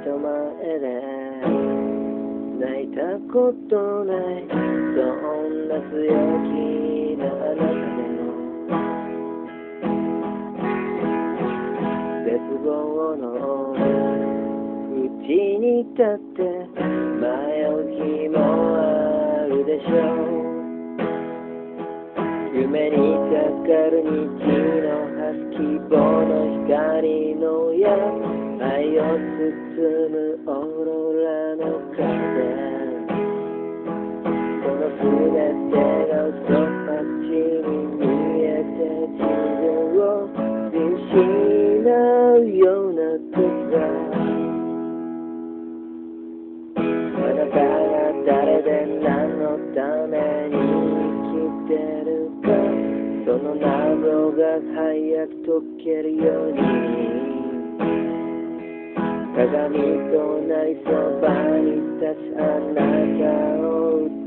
の前で泣いたことないそんな強気なあなたでも絶望のうちに立って迷う日もあるでしょう夢にかかる虹の希望の光の矢愛を包むオーロラの風そのすべてが嘘っぱちに見えて自分を失うような時はあなたが誰で何のために生きてるかその謎が早く解けるように鏡となりそばに立つあなたを